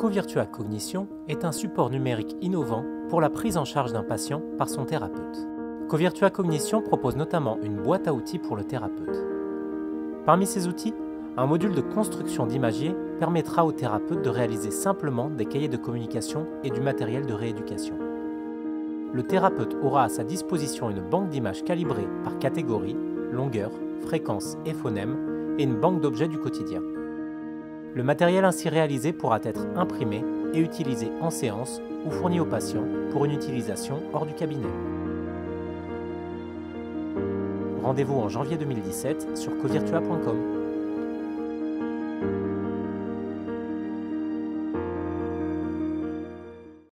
Covirtua Cognition est un support numérique innovant pour la prise en charge d'un patient par son thérapeute. Covirtua Cognition propose notamment une boîte à outils pour le thérapeute. Parmi ces outils, un module de construction d'imagier permettra au thérapeute de réaliser simplement des cahiers de communication et du matériel de rééducation. Le thérapeute aura à sa disposition une banque d'images calibrée par catégorie, longueur, fréquence et phonème et une banque d'objets du quotidien. Le matériel ainsi réalisé pourra être imprimé et utilisé en séance ou fourni au patient pour une utilisation hors du cabinet. Rendez-vous en janvier 2017 sur covirtua.com.